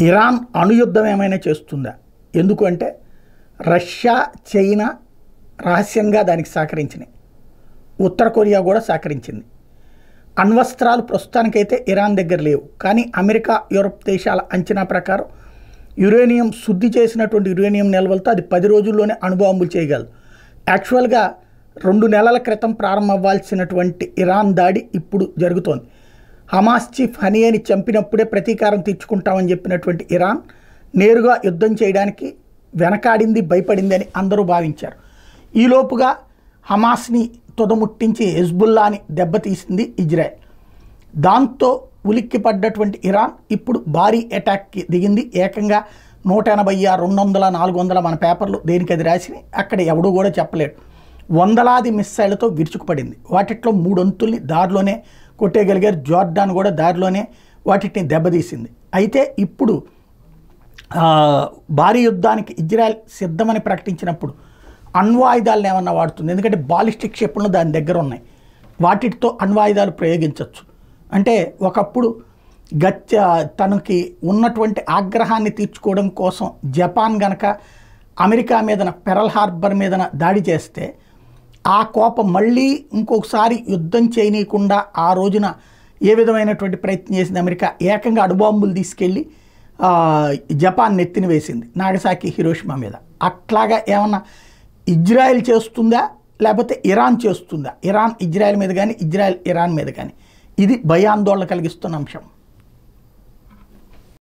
Iran అణుయుద్ధం ఏమైనా చేస్తుందా? ఎందుకు అంటే రష్యా, చైనా రహస్యంగా దానికి సహకరించినాయి. ఉత్తర కొరియా కూడా సహకరించింది. అణ్వస్త్రాలు ప్రస్తుతానికైతే ఇరాన్ దగ్గర లేవు. కానీ అమెరికా, యూరప్ దేశాల అంచనా ప్రకారం యురేనియం శుద్ధి చేసినటువంటి యురేనియం నిల్వలతో అది 10 రోజుల్లోనే అణుబాంబులు చేయగలదు. యాక్చువల్గా 2 నెలల క్రితం ప్రారంభమవ్వాల్సినటువంటి ఇరాన్ దాడి ఇప్పుడు జరుగుతోంది. హమాస్ చీఫ్ హనియేని చంపినప్పుడే ప్రతీకారం తీర్చుకుంటామని చెప్పినటువంటి ఇరాన్ నేరుగా యుద్ధం చేయడానికి వెనకాడింది, భయపడింది అని అందరూ భావించారు. ఈలోపుగా హమాస్ని తుదముట్టించి హెజ్బుల్లాని దెబ్బతీసింది ఇజ్రాయెల్. దాంతో ఉలిక్కిపడ్డటువంటి ఇరాన్ ఇప్పుడు భారీ అటాక్కి దిగింది. ఏకంగా 180, 200, 400 మన పేపర్లు దేనికి అది రాసినాయి. అక్కడ ఎవడూ కూడా చెప్పలేడు. వందలాది మిస్సైళ్లతో విరుచుకుపడింది. వాటిట్లో 3 అంతుల్ని దారిలోనే కొట్టేయగలిగారు. జోర్డాన్ కూడా దారిలోనే వాటిని దెబ్బతీసింది. అయితే ఇప్పుడు భారీ యుద్ధానికి ఇజ్రాయెల్ సిద్ధమని ప్రకటించినప్పుడు అణ్వాయుధాలను ఏమన్నా వాడుతుంది. ఎందుకంటే బాలిస్టిక్ క్షిపణులు దాని దగ్గర ఉన్నాయి. వాటితో అణ్వాయుధాలు ప్రయోగించవచ్చు. అంటే ఒకప్పుడు తనకి ఉన్నటువంటి ఆగ్రహాన్ని తీర్చుకోవడం కోసం జపాన్ గనక అమెరికా మీదన పెరల్ హార్బర్ మీదన దాడి చేస్తే ఆ కోపం మళ్ళీ ఇంకొకసారి యుద్ధం చేయనీయకుండా ఆ రోజున ఏ విధమైనటువంటి ప్రయత్నం చేసింది అమెరికా? ఏకంగా అణుబాంబులు తీసుకెళ్ళి జపాన్ నెత్తిన వేసింది, నాగసాకి, హిరోషిమా మీద. అట్లాగా ఏమన్నా ఇజ్రాయెల్ చేస్తుందా లేకపోతే ఇరాన్ చేస్తుందా? ఇరాన్ ఇజ్రాయెల్ మీద కానీ, ఇజ్రాయెల్ ఇరాన్ మీద కానీ? ఇది భయాందోళన కలిగిస్తున్న అంశం.